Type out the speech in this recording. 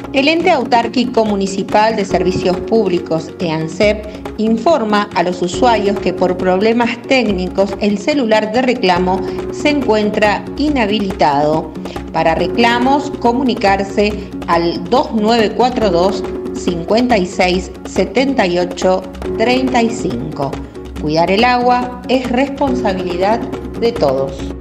El Ente Autárquico Municipal de Servicios Públicos, EANSEP, informa a los usuarios que por problemas técnicos el celular de reclamo se encuentra inhabilitado. Para reclamos, comunicarse al 2942 56 78 35. Cuidar el agua es responsabilidad de todos.